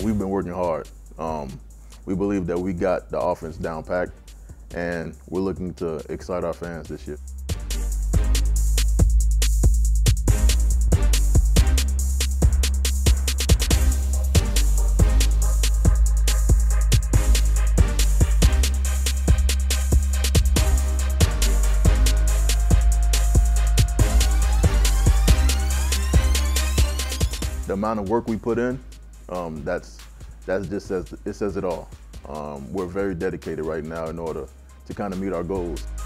We've been working hard. We believe that we got the offense down packed, and we're looking to excite our fans this year. The amount of work we put in, that's just says it all. We're very dedicated right now in order to kind of meet our goals.